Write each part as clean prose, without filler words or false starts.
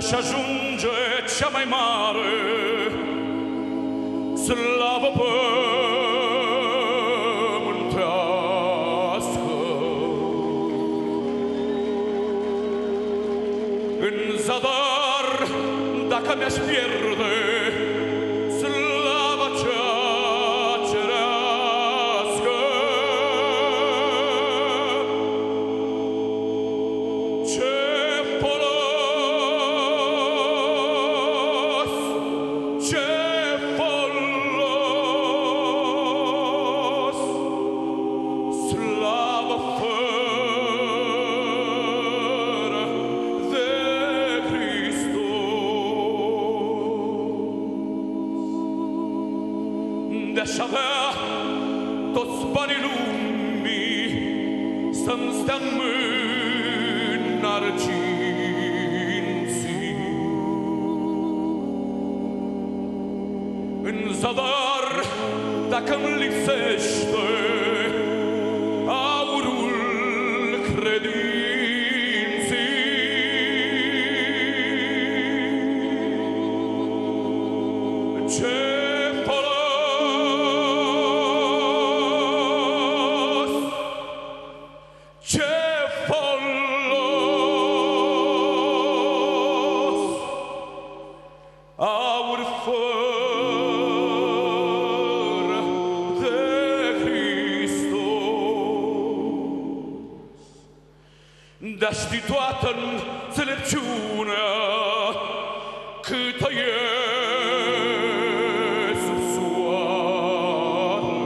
de-aș ajunge cea mai mare slavă pământească. În zadar, dacă mi-aș pierde slava cea cerească, ce folos, ce folos, slavă fără de Hristos. De-aș avea toți banii lumii să-mi stea în mână arginții, în zadar, dacă-mi lipsește aurul credinței, ce folos, ce folos, aur fără de Hristos. De-aș ști toată înțelepciunea câtă e sub soare,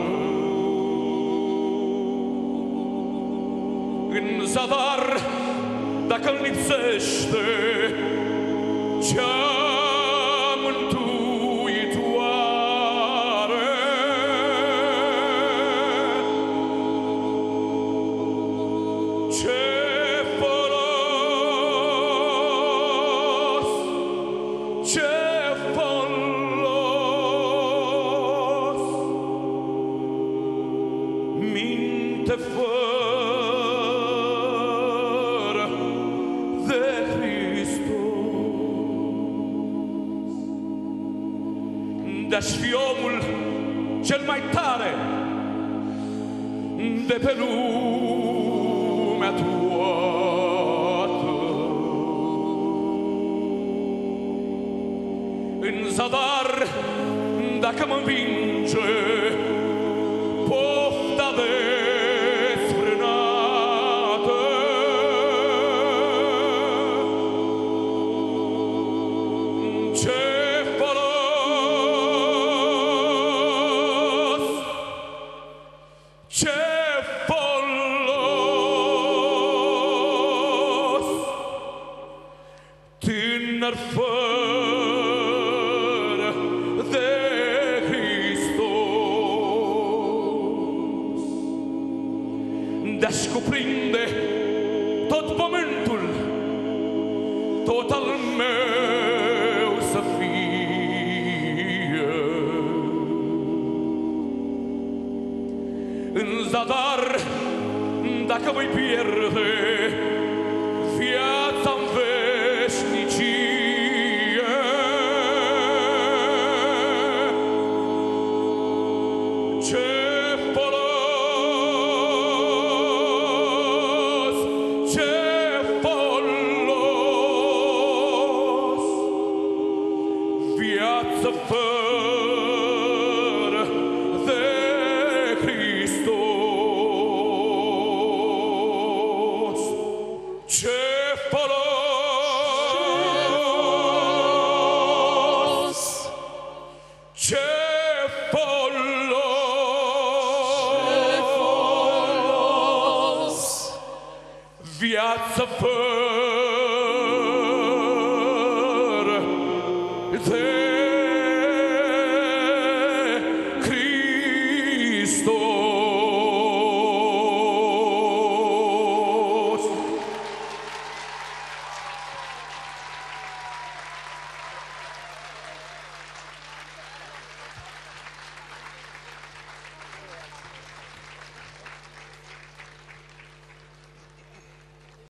în zadar, dacă-mi lipsește cea mântuitoare, ce folos, ce folos, minte fără de Hristos. De-aș fi omul cel mai tare de pe lumea toată, în zadar, dacă mă învinge pofta desfrânată, ce folos, ce folos, tânăr fără de Hristos. De-aș cuprinde tot pământul, tot al meu să fie, în zadar, dacă voi pierde viața-n veșnicie, ce folos, ce folos, viață fără de Hristos. Ce folos, ce folos, viață fără de